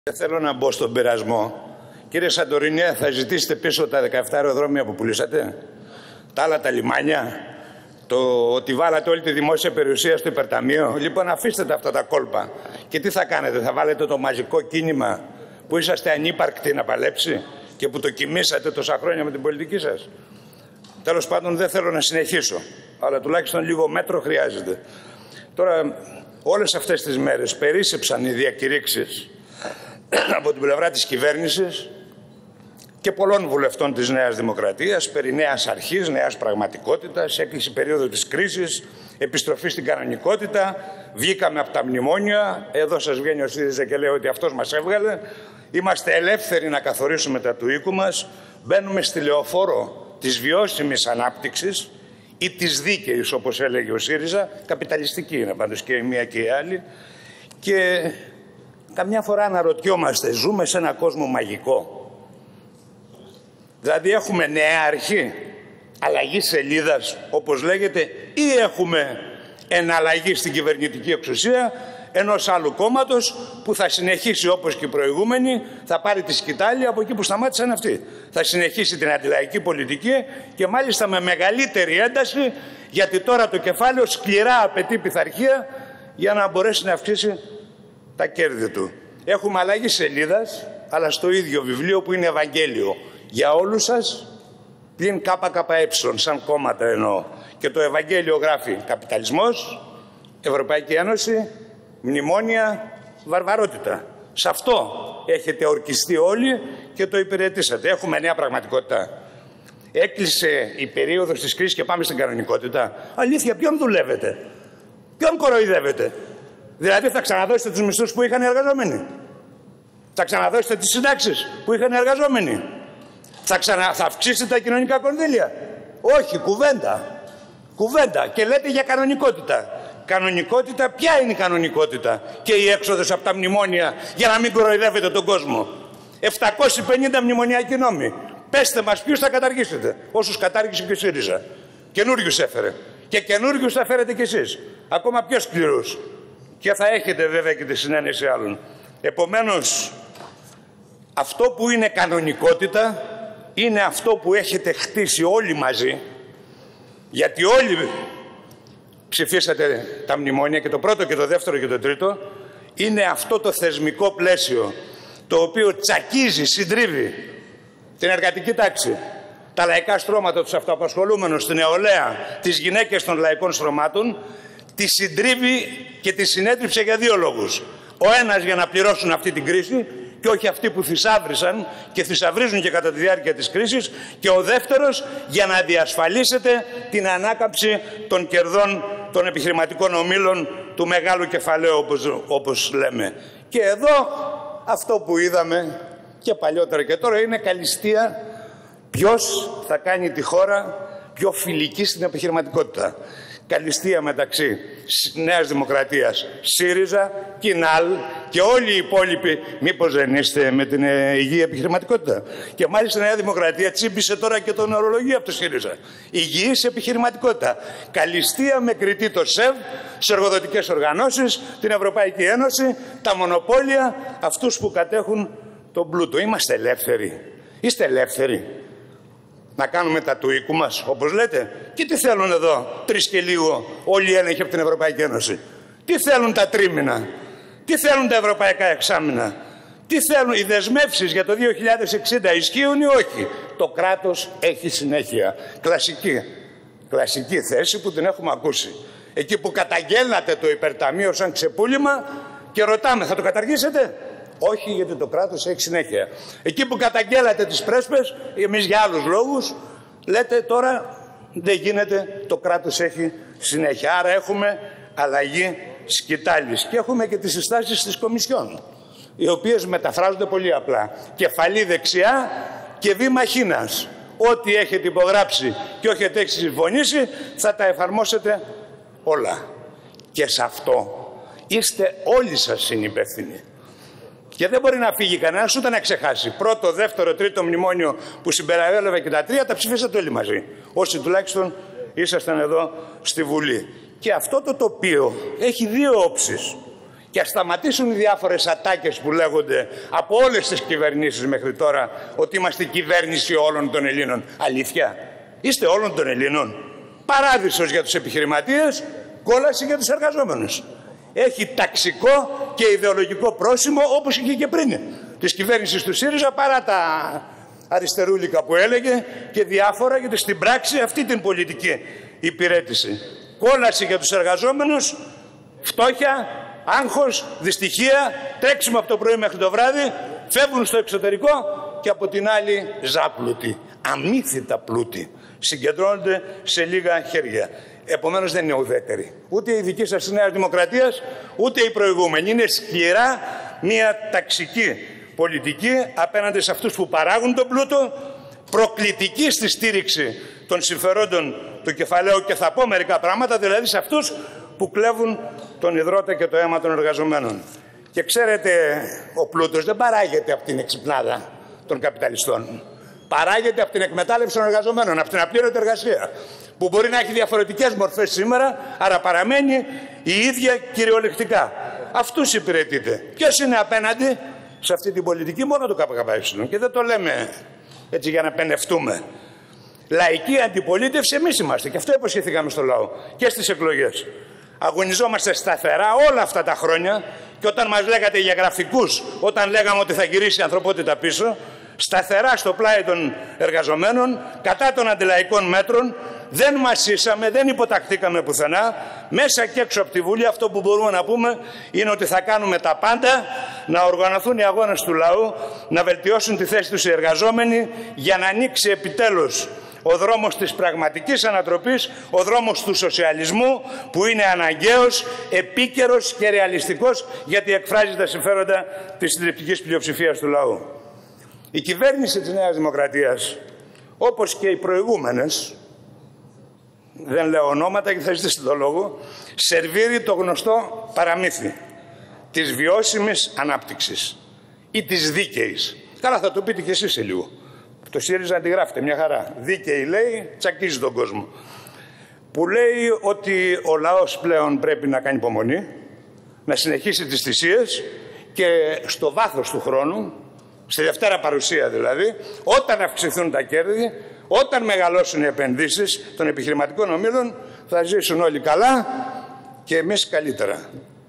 Δεν θέλω να μπω στον πειρασμό. Κύριε Σαντορίνη, θα ζητήσετε πίσω τα 17 αεροδρόμια που πουλήσατε, τα άλλα τα λιμάνια, ότι βάλατε όλη τη δημόσια περιουσία στο υπερταμείο. Λοιπόν, αφήστε τα αυτά τα κόλπα. Και τι θα κάνετε, θα βάλετε το μαζικό κίνημα που είσαστε ανύπαρκτοι να παλέψει και που το κοιμήσατε τόσα χρόνια με την πολιτική σας? Τέλος πάντων, δεν θέλω να συνεχίσω, αλλά τουλάχιστον λίγο μέτρο χρειάζεται. Τώρα, όλες αυτές τις μέρες περίσσεψαν οι διακηρύξεις από την πλευρά της κυβέρνησης και πολλών βουλευτών της Νέας Δημοκρατίας περί νέας αρχής, νέας πραγματικότητας, έκλεισε περίοδο της κρίσης, επιστροφή στην κανονικότητα, βγήκαμε από τα μνημόνια, εδώ σας βγαίνει ο ΣΥΡΙΖΑ και λέει ότι αυτός μας έβγαλε, είμαστε ελεύθεροι να καθορίσουμε τα του οίκου μας, μπαίνουμε στη λεωφόρο της βιώσιμης ανάπτυξης ή της δίκαιης, όπως έλεγε ο ΣΥΡΙΖΑ, καπιταλιστική είναι πάντως και η μία και η άλλη, και καμιά φορά αναρωτιόμαστε, ζούμε σε ένα κόσμο μαγικό? Δηλαδή έχουμε νέα αρχή, αλλαγή σελίδας όπως λέγεται, ή έχουμε εναλλαγή στην κυβερνητική εξουσία ενός άλλου κόμματος που θα συνεχίσει όπως και οι προηγούμενοι, θα πάρει τη σκητάλη από εκεί που σταμάτησαν αυτοί. Θα συνεχίσει την αντιλαϊκή πολιτική και μάλιστα με μεγαλύτερη ένταση, γιατί τώρα το κεφάλαιο σκληρά απαιτεί πειθαρχία για να μπορέσει να αυξήσει τα κέρδη του. Έχουμε αλλαγή σελίδας, αλλά στο ίδιο βιβλίο που είναι Ευαγγέλιο για όλους σας, πλην ΚΚΕ, σαν κόμματα εννοώ. Και το Ευαγγέλιο γράφει καπιταλισμός, Ευρωπαϊκή Ένωση, μνημόνια, βαρβαρότητα. Σε αυτό έχετε ορκιστεί όλοι και το υπηρετήσατε. Έχουμε νέα πραγματικότητα. Έκλεισε η περίοδος της κρίσης και πάμε στην κανονικότητα. Αλήθεια, ποιον δουλεύετε? Ποιον κοροϊδεύετε? Δηλαδή θα ξαναδώσετε τους μισθούς που είχαν οι εργαζόμενοι? Θα ξαναδώσετε τις συντάξεις που είχαν οι εργαζόμενοι? Θα αυξήσετε τα κοινωνικά κονδύλια? Όχι, κουβέντα. Κουβέντα. Και λέτε για κανονικότητα. Κανονικότητα, ποια είναι η κανονικότητα? Και η έξοδος από τα μνημόνια για να μην κοροϊδεύετε τον κόσμο. 750 μνημονιακοί νόμοι. Πέστε μας ποιους θα καταργήσετε? Όσους κατάργησε και ο ΣΥΡΙΖΑ. Καινούριους έφερε. Και καινούριους θα φέρετε κι εσείς. Ακόμα πιο σκληρούς. Και θα έχετε βέβαια και τη συνένεση άλλων. Επομένως, αυτό που είναι κανονικότητα είναι αυτό που έχετε χτίσει όλοι μαζί, γιατί όλοι ψηφίσατε τα μνημόνια, και το πρώτο και το δεύτερο και το τρίτο. Είναι αυτό το θεσμικό πλαίσιο το οποίο τσακίζει, συντρίβει την εργατική τάξη, τα λαϊκά στρώματα, τους αυτοαπασχολούμενους, την νεολαία, τις γυναίκες των λαϊκών στρωμάτων, τη συντρίβει και τη συνέτριψε για δύο λόγους. Ο ένας για να πληρώσουν αυτή την κρίση και όχι αυτοί που θησάβρισαν και θησαυρίζουν και κατά τη διάρκεια της κρίσης, και ο δεύτερος για να διασφαλίσετε την ανάκαμψη των κερδών των επιχειρηματικών ομίλων του μεγάλου κεφαλαίου, όπως λέμε. Και εδώ αυτό που είδαμε και παλιότερα και τώρα είναι καλυστία ποιος θα κάνει τη χώρα πιο φιλική στην επιχειρηματικότητα. Καλυστία μεταξύ Νέας Δημοκρατίας, ΣΥΡΙΖΑ, ΚΙΝΑΛ και όλοι οι υπόλοιποι. Μήπως δεν είστε με την υγιή επιχειρηματικότητα? Και μάλιστα η Νέα Δημοκρατία τσίμπησε τώρα και τον ορολογία από το ΣΥΡΙΖΑ. Υγιής επιχειρηματικότητα. Καλυστία με κριτή το ΣΕΒ, τις εργοδοτικές οργανώσεις, την Ευρωπαϊκή Ένωση, τα μονοπόλια, αυτούς που κατέχουν τον πλούτο. Είμαστε ελεύθεροι? Είστε ελεύθεροι να κάνουμε τα του οίκου μας, όπως λέτε? Και τι θέλουν εδώ, 3 και λίγο, όλοι οι έλεγχοι από την Ευρωπαϊκή Ένωση? Τι θέλουν τα τρίμηνα? Τι θέλουν τα ευρωπαϊκά εξάμηνα? Τι θέλουν? Οι δεσμεύσεις για το 2060 ισχύουν ή όχι? Το κράτος έχει συνέχεια. Κλασική θέση που την έχουμε ακούσει. Εκεί που καταγγέλνατε το υπερταμείο σαν ξεπούλημα και ρωτάμε, θα το καταργήσετε? Όχι, γιατί το κράτος έχει συνέχεια. Εκεί που καταγγέλατε τις πρέσπες, εμείς για άλλους λόγους, λέτε τώρα δεν γίνεται, το κράτος έχει συνέχεια. Άρα έχουμε αλλαγή σκητάλης. Και έχουμε και τις συστάσεις της Κομισιόν, οι οποίες μεταφράζονται πολύ απλά. Κεφαλή δεξιά και βήμα χίνας. Ό,τι έχετε υπογράψει και όχι έχετε συμφωνήσει, θα τα εφαρμόσετε όλα. Και σε αυτό είστε όλοι σας συνυπεύθυνοι. Και δεν μπορεί να φύγει κανένας ούτε να ξεχάσει. Πρώτο, δεύτερο, τρίτο μνημόνιο που συμπεριέλαβε και τα τρία, τα ψηφίσατε όλοι μαζί. Όσοι τουλάχιστον ήσασταν εδώ στη Βουλή. Και αυτό το τοπίο έχει δύο όψεις. Και ας σταματήσουν οι διάφορες ατάκες που λέγονται από όλες τις κυβερνήσεις μέχρι τώρα ότι είμαστε κυβέρνηση όλων των Ελλήνων. Αλήθεια, είστε όλων των Ελλήνων? Παράδεισος για τους επιχειρηματίες, κόλαση για τους εργαζόμενους. Έχει ταξικό και ιδεολογικό πρόσημο όπως είχε και πριν της κυβέρνησης του ΣΥΡΙΖΑ, παρά τα αριστερούλικα που έλεγε και διάφορα, γιατί στην πράξη αυτή την πολιτική υπηρέτηση. Κόλαση για τους εργαζόμενους, φτώχεια, άγχος, δυστυχία, τρέξιμο από το πρωί μέχρι το βράδυ, φεύγουν στο εξωτερικό και από την άλλη ζάπλουτοι, αμύθιτα πλούτη, συγκεντρώνονται σε λίγα χέρια. Επομένως δεν είναι ουδέτεροι. Ούτε η δική σας Νέα Δημοκρατίας, ούτε η προηγούμενη. Είναι σκληρά μια ταξική πολιτική απέναντι σε αυτούς που παράγουν τον πλούτο, προκλητική στη στήριξη των συμφερόντων του κεφαλαίου και θα πω μερικά πράγματα, δηλαδή σε αυτούς που κλέβουν τον υδρότα και το αίμα των εργαζομένων. Και ξέρετε, ο πλούτος δεν παράγεται από την εξυπνάδα των καπιταλιστών. Παράγεται από την εκμετάλλευση των εργαζομένων, από την απλήρωτη εργασία, που μπορεί να έχει διαφορετικές μορφές σήμερα, άρα παραμένει η ίδια κυριολεκτικά. Αυτούς υπηρετείτε. Ποιος είναι απέναντι σε αυτή την πολιτική? Μόνο το ΚΚΕ. Και δεν το λέμε έτσι για να πενευτούμε. Λαϊκή αντιπολίτευση εμείς είμαστε. Και αυτό υποσχεθήκαμε στο λαό και στις εκλογές. Αγωνιζόμαστε σταθερά όλα αυτά τα χρόνια και όταν μας λέγατε για γραφικούς, όταν λέγαμε ότι θα γυρίσει η ανθρωπότητα πίσω, σταθερά στο πλάι των εργαζομένων, κατά των αντιλαϊκών μέτρων, δεν μασίσαμε, δεν υποταχθήκαμε πουθενά. Μέσα και έξω από τη Βουλή αυτό που μπορούμε να πούμε είναι ότι θα κάνουμε τα πάντα να οργανωθούν οι αγώνες του λαού, να βελτιώσουν τη θέση τους οι εργαζόμενοι για να ανοίξει επιτέλους ο δρόμος της πραγματικής ανατροπής, ο δρόμος του σοσιαλισμού που είναι αναγκαίος, επίκαιρος και ρεαλιστικός γιατί εκφράζει τα συμφέροντα της συντριπτικής πλειοψηφίας του λαού. Η κυβέρνηση της Νέας Δημοκρατίας, όπως και οι προηγούμενες, δεν λέω ονόματα και θα ζητήσετε το λόγο, σερβίρει το γνωστό παραμύθι της βιώσιμης ανάπτυξης ή της δίκαιης. Καλά, θα το πείτε κι εσείς σε λίγο. Το ΣΥΡΙΖΑ αντιγράφεται μια χαρά. Δίκαιη λέει, τσακίζει τον κόσμο. Που λέει ότι ο λαός πλέον πρέπει να κάνει υπομονή, να συνεχίσει τις θυσίες και στο βάθος του χρόνου, στη Δευτέρα παρουσία δηλαδή, όταν αυξηθούν τα κέρδη, όταν μεγαλώσουν οι επενδύσεις των επιχειρηματικών ομίλων, θα ζήσουν όλοι καλά και εμείς καλύτερα.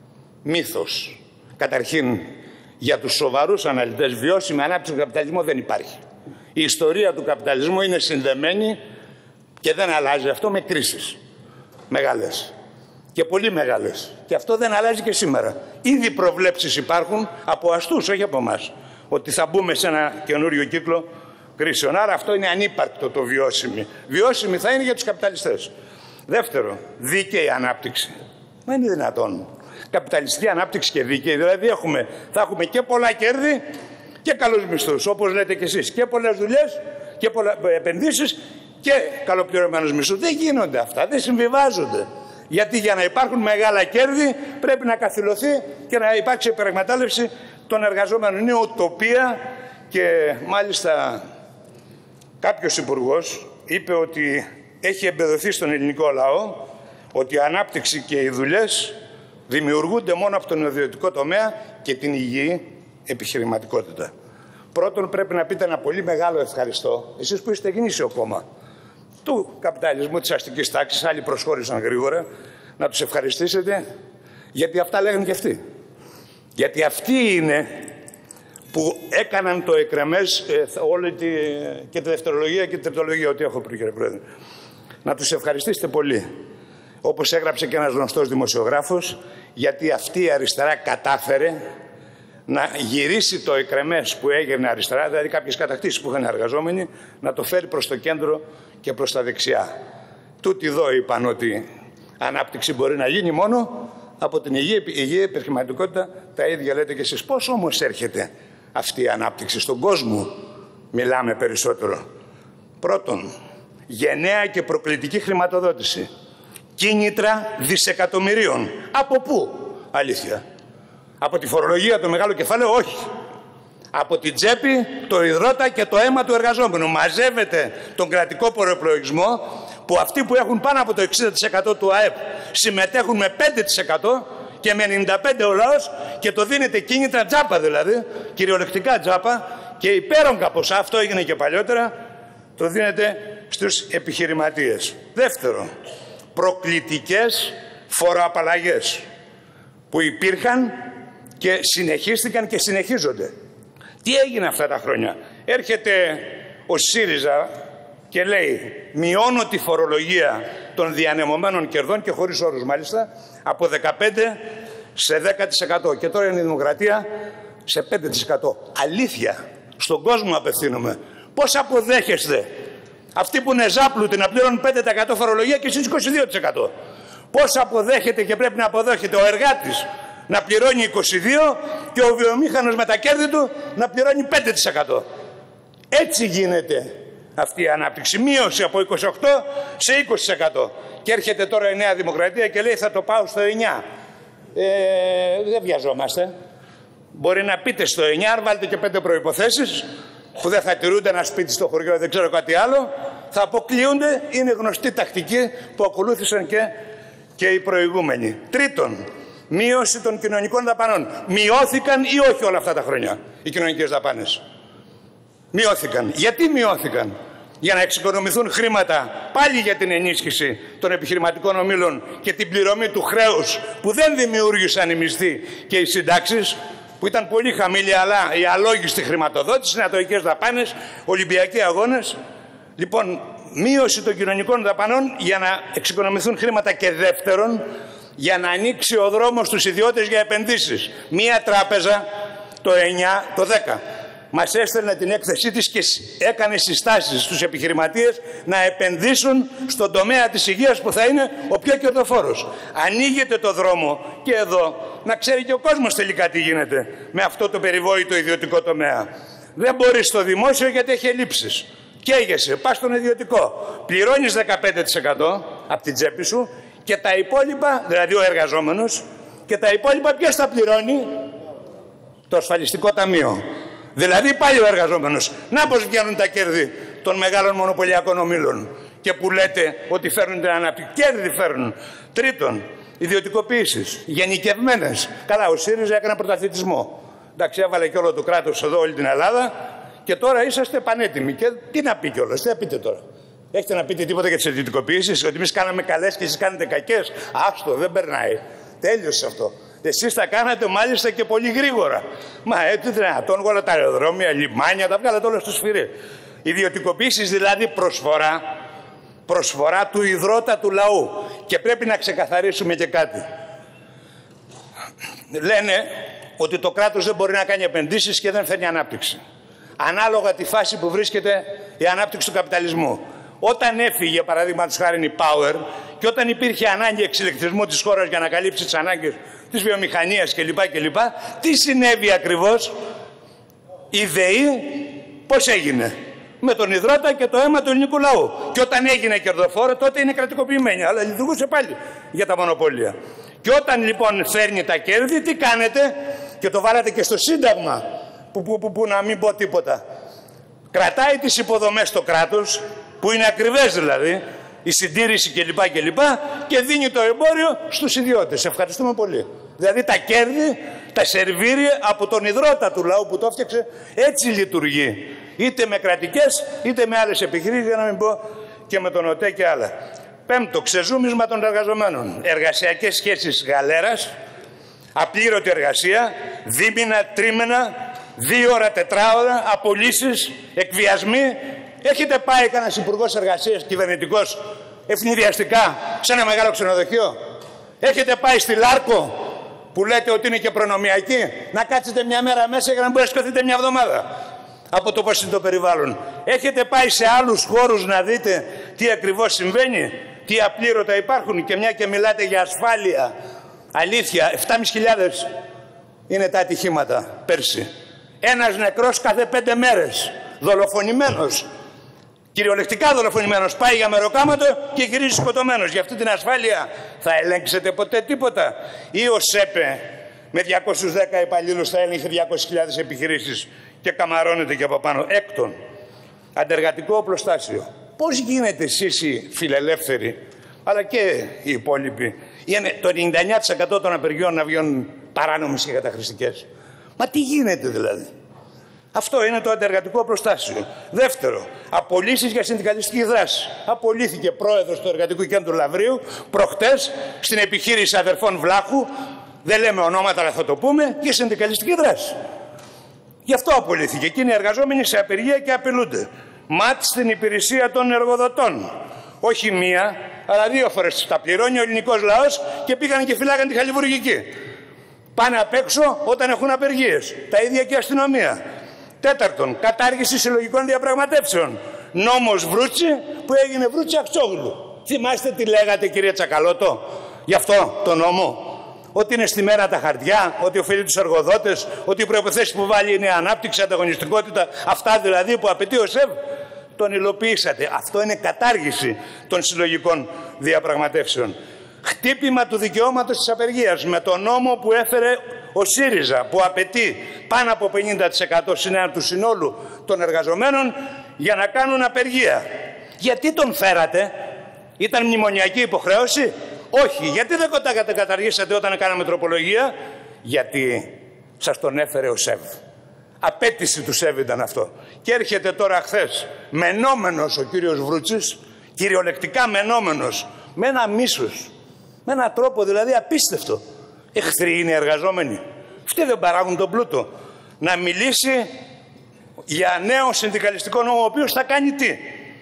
Μύθος. Καταρχήν, για τους σοβαρούς αναλυτές, βιώσιμη ανάπτυξη του καπιταλισμού δεν υπάρχει. Η ιστορία του καπιταλισμού είναι συνδεμένη και δεν αλλάζει αυτό με κρίσεις μεγάλες και πολύ μεγάλες. Και αυτό δεν αλλάζει και σήμερα. Ήδη προβλέψεις υπάρχουν από αστούς, όχι από εμάς, ότι θα μπούμε σε ένα καινούριο κύκλο κρίσεων. Άρα αυτό είναι ανύπαρκτο το βιώσιμη. Βιώσιμη θα είναι για τους καπιταλιστές. Δεύτερο, δίκαιη ανάπτυξη. Δεν είναι δυνατόν. Καπιταλιστική ανάπτυξη και δίκαιη, δηλαδή θα έχουμε και πολλά κέρδη και καλούς μισθούς, όπως λέτε κι εσείς. Και πολλές δουλειές και επενδύσεις και καλοπληρωμένους μισθούς. Δεν γίνονται αυτά, δεν συμβιβάζονται. Γιατί για να υπάρχουν μεγάλα κέρδη πρέπει να καθυλωθεί και να υπάρξει υπερεκμετάλλευση των εργαζόμενων. Είναι ουτοπία και μάλιστα κάποιος υπουργός είπε ότι έχει εμπεδοθεί στον ελληνικό λαό ότι η ανάπτυξη και οι δουλειές δημιουργούνται μόνο από τον ιδιωτικό τομέα και την υγιή επιχειρηματικότητα. Πρώτον, πρέπει να πείτε ένα πολύ μεγάλο ευχαριστώ, εσείς που είστε γνήσιο κόμμα του καπιταλισμού, της αστικής τάξης, άλλοι προσχώρησαν γρήγορα, να τους ευχαριστήσετε, γιατί αυτά λέγανε και αυτοί. Γιατί αυτοί είναι που έκαναν το εκρεμές όλη και τη δευτερολογία και τη τριτολογία, ό,τι έχω πει, κύριε Πρόεδρε. Να τους ευχαριστήσετε πολύ. Όπως έγραψε και ένας γνωστός δημοσιογράφος, γιατί αυτή η αριστερά κατάφερε να γυρίσει το εκρεμές που έγινε αριστερά, δηλαδή κάποιες κατακτήσεις που είχαν εργαζόμενοι, να το φέρει προς το κέντρο και προς τα δεξιά. Τούτοι εδώ είπαν ότι ανάπτυξη μπορεί να γίνει μόνο από την υγιή επιχειρηματικότητα, τα ίδια λέτε και εσείς. Πώς όμως έρχεται αυτή η ανάπτυξη? Στον κόσμο μιλάμε περισσότερο. Πρώτον, γενναία και προκλητική χρηματοδότηση. Κίνητρα δισεκατομμυρίων. Από πού? Αλήθεια. Από τη φορολογία το μεγάλο κεφάλαιο? Όχι. Από την τσέπη, το υδρότα και το αίμα του εργαζόμενου. Μαζεύεται τον κρατικό προεπλογισμό που αυτοί που έχουν πάνω από το 60% του ΑΕΠ συμμετέχουν με 5% και με 95 ο λαός και το δίνετε κίνητρα τζάπα δηλαδή, κυριολεκτικά τζάπα και υπέρογκα ποσά, αυτό έγινε και παλιότερα, το δίνετε στους επιχειρηματίες. Δεύτερο, προκλητικές φοροαπαλλαγές που υπήρχαν και συνεχίστηκαν και συνεχίζονται. Τι έγινε αυτά τα χρόνια? Έρχεται ο ΣΥΡΙΖΑ και λέει μειώνω τη φορολογία των διανεμωμένων κερδών και χωρίς όρους μάλιστα από 15% σε 10% και τώρα είναι η Δημοκρατία σε 5%. Αλήθεια, στον κόσμο απευθύνομαι. Πώς αποδέχεστε αυτοί που είναι ζάπλουτοι να πληρώνουν 5% φορολογία και εσείς 22%? Πώς αποδέχεται και πρέπει να αποδέχεται ο εργάτης να πληρώνει 22% και ο βιομήχανος με τα κέρδη του να πληρώνει 5%? Έτσι γίνεται αυτή η ανάπτυξη. Μείωση από 28% σε 20%. Και έρχεται τώρα η Νέα Δημοκρατία και λέει θα το πάω στο 9%. Δεν βιαζόμαστε. Μπορεί να πείτε στο 9%, βάλτε και 5 προϋποθέσεις που δεν θα τηρούνται, ένα σπίτι στο χωριό, δεν ξέρω κάτι άλλο, θα αποκλείονται. Είναι γνωστή τακτική που ακολούθησαν και οι προηγούμενοι. Τρίτον, μείωση των κοινωνικών δαπανών. Μειώθηκαν ή όχι όλα αυτά τα χρόνια οι κοινωνικές δαπάνες? Μειώθηκαν. Γιατί μειώθηκαν? Για να εξοικονομηθούν χρήματα πάλι για την ενίσχυση των επιχειρηματικών ομίλων και την πληρωμή του χρέους που δεν δημιούργησαν οι μισθοί και οι συντάξεις, που ήταν πολύ χαμηλή, αλλά η αλόγιστη χρηματοδότηση, συνατοικές δαπάνες, Ολυμπιακοί αγώνες. Λοιπόν, μείωση των κοινωνικών δαπανών για να εξοικονομηθούν χρήματα και δεύτερον, για να ανοίξει ο δρόμος στους ιδιώτες για επενδύσεις. Μία τράπεζα το 9, το 10 μας έστελνε την έκθεσή της και έκανε συστάσεις στους επιχειρηματίες να επενδύσουν στον τομέα της υγείας που θα είναι ο πιο κερδοφόρος. Ανοίγεται το δρόμο και εδώ να ξέρει και ο κόσμος τελικά τι γίνεται με αυτό το περιβόητο ιδιωτικό τομέα. Δεν μπορείς στο δημόσιο γιατί έχει ελλείψεις. Καίγεσαι, πας στον ιδιωτικό. Πληρώνεις 15% από την τσέπη σου και τα υπόλοιπα, δηλαδή ο εργαζόμενος, και τα υπόλοιπα ποιος θα πληρώνει? Το ασφαλιστικό ταμείο. Δηλαδή πάλι ο εργαζόμενος. Να πως βγαίνουν τα κέρδη των μεγάλων μονοπωλιακών ομίλων και που λέτε ότι φέρνουν την ανάπτυξη. Κέρδη φέρνουν. Τρίτον, ιδιωτικοποιήσεις, γενικευμένες. Καλά, ο ΣΥΡΙΖΑ έκανε πρωταθλητισμό. Εντάξει, έβαλε και όλο το κράτος εδώ, όλη την Ελλάδα και τώρα είσαστε πανέτοιμοι. Και τι να πει κιόλας, τι να πείτε τώρα? Έχετε να πείτε τίποτα για τις ιδιωτικοποιήσεις? Ότι εμείς κάναμε καλές και εσείς κάνετε κακές? Άστο, δεν περνάει. Τέλειωσε αυτό. Εσείς τα κάνατε μάλιστα και πολύ γρήγορα. Μα έτσι δυνατόν, όλα τα αεροδρόμια, λιμάνια, τα βγάλατε όλα στο σφυρί. Ιδιωτικοποιήσεις δηλαδή προσφορά του ιδρώτα του λαού. Και πρέπει να ξεκαθαρίσουμε και κάτι. Λένε ότι το κράτος δεν μπορεί να κάνει επενδύσεις και δεν φέρνει ανάπτυξη. Ανάλογα τη φάση που βρίσκεται η ανάπτυξη του καπιταλισμού. Όταν έφυγε, παραδείγματος χάριν, η Power και όταν υπήρχε ανάγκη εξηλεκτρισμού της χώρας για να καλύψει τις ανάγκες της βιομηχανίας κλπ. Τι συνέβη ακριβώς? Η ΔΕΗ πώς έγινε? Με τον υδρότα και το αίμα του ελληνικού λαού. Και όταν έγινε κερδοφόρο, τότε είναι κρατικοποιημένη, αλλά λειτουργούσε πάλι για τα μονοπόλια. Και όταν λοιπόν φέρνει τα κέρδη, τι κάνετε? Και το βάλατε και στο Σύνταγμα, που να μην πω τίποτα. Κρατάει τις υποδομές στο κράτος, που είναι ακριβές δηλαδή, η συντήρηση κλπ. Και δίνει το εμπόριο στους ιδιώτες. Ευχαριστούμε πολύ. Δηλαδή τα κέρδη, τα σερβίρια από τον υδρότα του λαού που το έφτιαξε, έτσι λειτουργεί. Είτε με κρατικές, είτε με άλλες επιχειρήσεις, για να μην πω και με τον ΟΤΕ και άλλα. Πέμπτο, ξεζούμισμα των εργαζομένων. Εργασιακές σχέσεις γαλέρας, απλήρωτη εργασία, δίμηνα, τρίμηνα, 2 ώρα, 4 ώρα, απολύσεις, εκβιασμοί. Έχετε πάει κανένας υπουργός εργασίας κυβερνητικός ευνηδιαστικά σε ένα μεγάλο ξενοδοχείο? Έχετε πάει στη Λάρκο που λέτε ότι είναι και προνομιακή, να κάτσετε μια μέρα μέσα για να μπορείτε να σκοθείτε μια εβδομάδα από το πώς είναι το περιβάλλον? Έχετε πάει σε άλλους χώρους να δείτε τι ακριβώς συμβαίνει, τι απλήρωτα υπάρχουν? Και μια και μιλάτε για ασφάλεια, αλήθεια, 7.500 είναι τα ατυχήματα πέρσι. Ένας νεκρός κάθε 5 μέρες, δολοφονημένος. Κυριολεκτικά δολοφονημένος, πάει για μεροκάματο και γυρίζει σκοτωμένος. Για αυτή την ασφάλεια θα ελέγξετε ποτέ τίποτα? Ή ο ΣΕΠΕ με 210 υπαλλήλους θα έλεγχε 200.000 επιχειρήσεις και καμαρώνεται και από πάνω? Έκτον, αντεργατικό οπλοστάσιο. Πώς γίνεται εσείς οι φιλελεύθεροι, αλλά και οι υπόλοιποι, Είναι το 99% των απεργιών να βγαίνουν παράνομες και καταχρηστικές. Μα τι γίνεται δηλαδή? Αυτό είναι το αντεργατικό προστάσιο. Δεύτερο, απολύσεις για συνδικαλιστική δράση. Απολύθηκε πρόεδρος του Εργατικού Κέντρου Λαβρίου προχτές στην επιχείρηση αδερφών Βλάχου, δεν λέμε ονόματα αλλά θα το πούμε, για συνδικαλιστική δράση. Γι' αυτό απολύθηκε. Εκείνοι οι εργαζόμενοι σε απεργία και απειλούνται. ΜΑΤ στην υπηρεσία των εργοδοτών. Όχι μία, αλλά 2 φορές τα πληρώνει ο ελληνικός λαός και πήγαν και φυλάγαν τη χαλιβουργική. Πάνε απ' έξω όταν έχουν απεργίες. Τα ίδια και η αστυνομία. Τέταρτον, κατάργηση συλλογικών διαπραγματεύσεων. Νόμος Βρούτσι που έγινε Βρούτσι Αξόγλου. Θυμάστε τι λέγατε, κύριε Τσακαλώτο, γι' αυτό το νόμο? Ότι είναι στημένα τα χαρτιά, ότι ωφελεί τους εργοδότες, ότι οι προϋποθέσεις που βάλει είναι ανάπτυξη, ανταγωνιστικότητα, αυτά δηλαδή που απαιτεί ο ΣΕΒ. Τον υλοποιήσατε. Αυτό είναι κατάργηση των συλλογικών διαπραγματεύσεων. Χτύπημα του δικαιώματος της απεργίας με τον νόμο που έφερε ο ΣΥΡΙΖΑ, που απαιτεί πάνω από 50% του συνόλου των εργαζομένων για να κάνουν απεργία. Γιατί τον φέρατε? Ήταν μνημονιακή υποχρέωση? Όχι. Γιατί δεν καταργήσατε όταν κάναμε τροπολογία? Γιατί σας τον έφερε ο ΣΕΒ. Απέτηση του ΣΕΒ ήταν αυτό. Και έρχεται τώρα χθες μενόμενος ο κύριος Βρούτσης, κυριολεκτικά μενόμενος, με ένα μίσος, με έναν τρόπο δηλαδή απίστευτο. Εχθροί είναι οι εργαζόμενοι. Αυτοί δεν παράγουν τον πλούτο. Να μιλήσει για νέο συνδικαλιστικό νόμο, ο οποίος θα κάνει τι?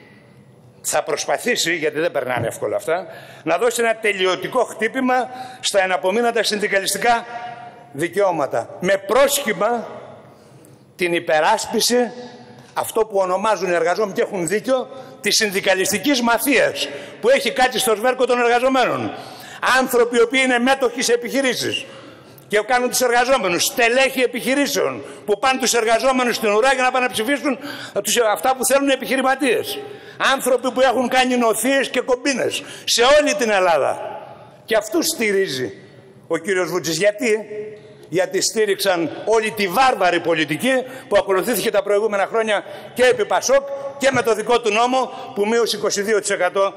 Θα προσπαθήσει, γιατί δεν περνάνε εύκολα αυτά, να δώσει ένα τελειωτικό χτύπημα στα εναπομείναντα συνδικαλιστικά δικαιώματα. Με πρόσχημα την υπεράσπιση, αυτό που ονομάζουν οι εργαζόμενοι και έχουν δίκιο, της συνδικαλιστικής μαφίας που έχει κάτσει στο σβέρκο των εργαζομένων. Άνθρωποι οι οποίοι είναι μέτοχοι σε επιχειρήσεις και κάνουν τους εργαζόμενους, στελέχοι επιχειρήσεων που πάνε τους εργαζόμενους στην ουρά για να πάνε να ψηφίσουν αυτά που θέλουν οι επιχειρηματίες. Άνθρωποι που έχουν κάνει νοθείες και κομπίνες σε όλη την Ελλάδα. Και αυτούς στηρίζει ο κύριος Βούτσης. Γιατί στήριξαν όλη τη βάρβαρη πολιτική που ακολουθήθηκε τα προηγούμενα χρόνια και επί Πασόκ και με το δικό του νόμο που μείωσε 22%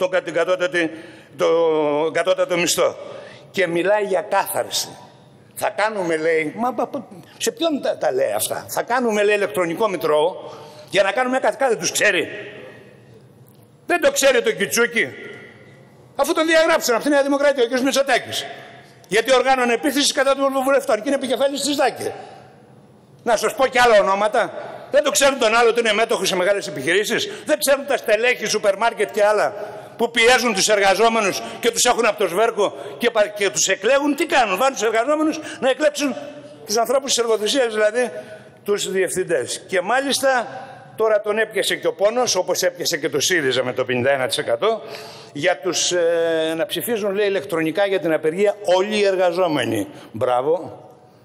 το κατώτατο μισθό. Και μιλάει για κάθαρση. Θα κάνουμε, λέει, σε ποιον τα λέει αυτά? Θα κάνουμε, λέει, ηλεκτρονικό μητρό για να κάνουμε κάτι. Τους ξέρει? Δεν το ξέρει το Κιτσούκι? Αφού τον διαγράψαν από τη Νέα Δημοκρατία ο κ. Μητσοτάκης. Γιατί οργάνωνε επίθεση κατά των βουλευτών και είναι επικεφαλής της ΔΑΚΕ. Να σας πω και άλλα ονόματα. Δεν το ξέρουν τον άλλο ότι είναι μέτοχος σε μεγάλες επιχειρήσεις? Δεν ξέρουν τα στελέχη, σούπερ μάρκετ και άλλα που πιέζουν τους εργαζόμενους και τους έχουν από το σβέρκο και τους εκλέγουν? Τι κάνουν? Βάζουν τους εργαζόμενους να εκλέξουν τους ανθρώπους της εργοδοσίας, δηλαδή τους διευθυντές. Και μάλιστα τώρα τον έπιασε και ο πόνος, όπως έπιασε και το ΣΥΡΙΖΑ με το 51%, για τους να ψηφίζουν, λέει, ηλεκτρονικά για την απεργία όλοι οι εργαζόμενοι. Μπράβο.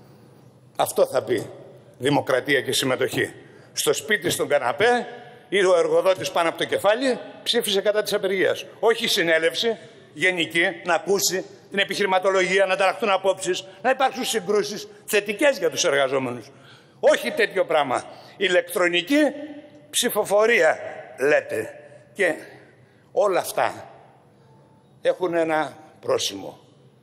Αυτό θα πει δημοκρατία και συμμετοχή. Στο σπίτι, στον καναπέ, ή ο εργοδότης πάνω από το κεφάλι ψήφισε κατά της απεργίας. Όχι συνέλευση γενική, να ακούσει την επιχειρηματολογία, να ανταλλαχθούν απόψεις, να υπάρξουν συγκρούσεις θετικές για τους εργαζόμενους. Όχι τέτοιο πράγμα. Ηλεκτρονική ψηφοφορία λέτε. Και όλα αυτά έχουν ένα πρόσημο.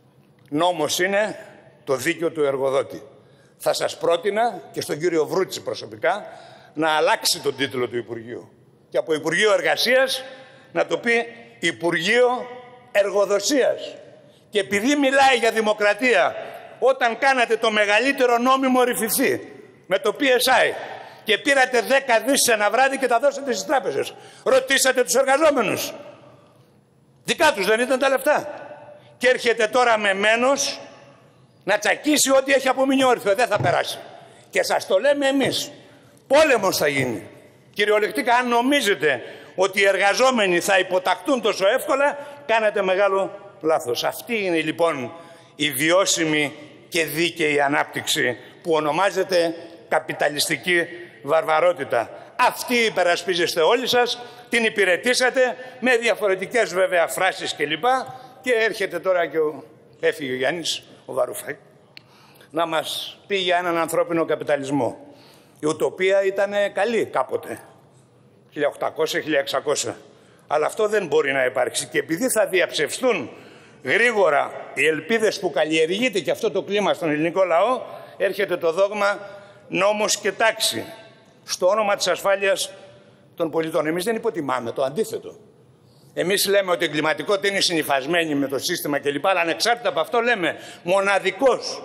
Νόμος είναι το δίκαιο του εργοδότη. Θα σας πρότεινα και στον κύριο Βρούτση προσωπικά να αλλάξει τον τίτλο του Υπουργείου. Και από Υπουργείο Εργασίας να το πει Υπουργείο Εργοδοσίας. Και επειδή μιλάει για δημοκρατία, όταν κάνατε το μεγαλύτερο νόμιμο ρυφιθή με το PSI και πήρατε 10 δις ένα βράδυ και τα δώσατε στις τράπεζες, ρωτήσατε τους εργαζόμενους? Δικά τους δεν ήταν τα λεφτά? Και έρχεται τώρα με μένος να τσακίσει ό,τι έχει απομείνει όρθιο. Δεν θα περάσει. Και σας το λέμε εμείς. Πόλεμος θα γίνει. Κυριολεκτικά, αν νομίζετε ότι οι εργαζόμενοι θα υποταχτούν τόσο εύκολα, κάνετε μεγάλο λάθος. Αυτή είναι λοιπόν η βιώσιμη και δίκαιη ανάπτυξη που ονομάζεται καπιταλιστική βαρβαρότητα. Αυτή υπερασπίζεστε όλοι σας, την υπηρετήσατε με διαφορετικές βέβαια φράσεις κλπ. Και έρχεται τώρα και έφυγε ο Γιάννης, ο Βαρουφάκης, να μας πει για έναν ανθρώπινο καπιταλισμό. Η ουτοπία ήταν καλή κάποτε, 1800-1600. Αλλά αυτό δεν μπορεί να υπάρξει. Και επειδή θα διαψευστούν γρήγορα οι ελπίδες που καλλιεργείται και αυτό το κλίμα στον ελληνικό λαό, έρχεται το δόγμα νόμος και τάξη στο όνομα της ασφάλειας των πολιτών. Εμείς δεν υποτιμάμε, το αντίθετο. Εμείς λέμε ότι η εγκληματικότητα είναι συνυφασμένη με το σύστημα κλπ. Αλλά ανεξάρτητα από αυτό λέμε μοναδικός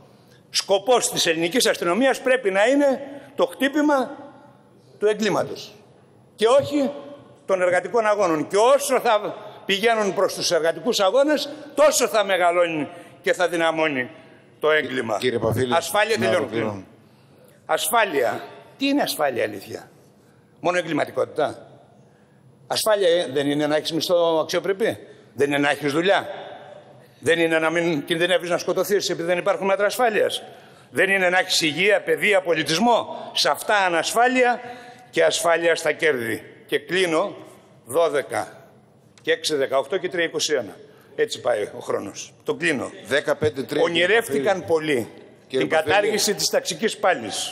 σκοπός της ελληνικής αστυνομίας πρέπει να είναι το χτύπημα του εγκλήματος και όχι των εργατικών αγώνων. Και όσο θα πηγαίνουν προς τους εργατικούς αγώνες, τόσο θα μεγαλώνει και θα δυναμώνει το έγκλημα. Κύριε Παφίλη, ασφάλεια, τελειώνω. Ασφάλεια. Τι είναι ασφάλεια, αλήθεια? Μόνο εγκληματικότητα? Ασφάλεια δεν είναι να έχεις μισθό αξιοπρεπή? Δεν είναι να έχεις δουλειά? Δεν είναι να μην κινδυνεύεις να σκοτωθείς επειδή δεν υπάρχουν μέτρα ασφάλειας? Δεν είναι να έχεις υγεία, παιδεία, πολιτισμό? Σε αυτά ανασφάλεια και ασφάλεια στα κέρδη. Και κλείνω 12 και 6, 18 και 3, 21. Έτσι πάει ο χρόνος. Το κλείνω. 15-3. Ονειρεύτηκαν πολλοί την κατάργηση της ταξικής πάλης.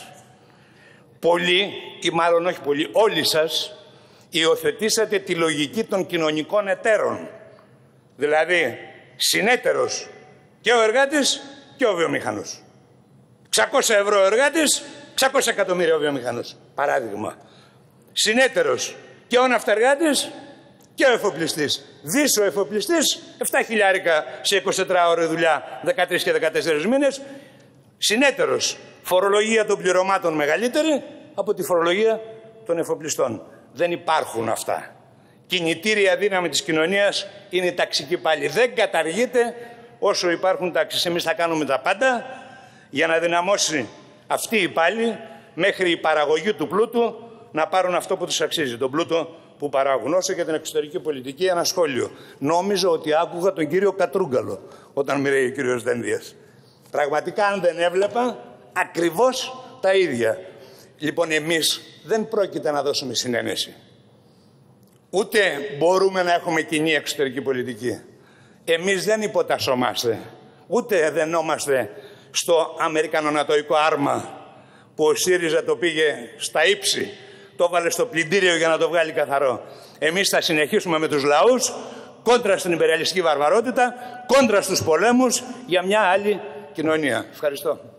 Πολλοί, ή μάλλον όχι πολλοί, όλοι σας υιοθετήσατε τη λογική των κοινωνικών εταίρων. Δηλαδή, συνέτερος και ο εργάτης και ο βιομηχανός. 600 ευρώ ο εργάτης, 600 εκατομμύρια ο βιομηχανός. Παράδειγμα. Συνέτερος και ο ναυτεργάτης και ο εφοπλιστής. Δις ο εφοπλιστής, 7 χιλιάρικα σε 24 ώρες δουλειά, 13 και 14 μήνες. Συνέτερος, φορολογία των πληρωμάτων μεγαλύτερη από τη φορολογία των εφοπλιστών. Δεν υπάρχουν αυτά. Κινητήρια δύναμη της κοινωνίας είναι η ταξική πάλη. Δεν καταργείται όσο υπάρχουν τάξεις. Εμείς θα κάνουμε τα πάντα για να δυναμώσει αυτή η πάλη μέχρι η παραγωγή του πλούτου να πάρουν αυτό που τους αξίζει, τον πλούτο που παράγουν. Όσο για την εξωτερική πολιτική, ένα σχόλιο. Νόμιζα ότι άκουγα τον κύριο Κατρούγκαλο όταν μιλάει ο κύριος Δένδιας. Πραγματικά, αν δεν έβλεπα, ακριβώς τα ίδια. Λοιπόν, εμείς δεν πρόκειται να δώσουμε συνένεση. Ούτε μπορούμε να έχουμε κοινή εξωτερική πολιτική. Εμείς δεν υποτασσόμαστε, ούτε δενόμαστε στο αμερικανονατοϊκό άρμα που ο ΣΥΡΙΖΑ το πήγε στα ύψη, το βάλε στο πλυντήριο για να το βγάλει καθαρό. Εμείς θα συνεχίσουμε με τους λαούς, κόντρα στην υπεριαλιστική βαρβαρότητα, κόντρα στους πολέμους για μια άλλη κοινωνία. Ευχαριστώ.